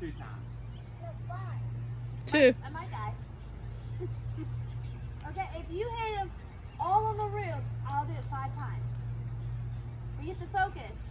2 times. No, 5. 2. I might die. Okay, if you hit him all on the roof, I'll do it 5 times. We get to focus.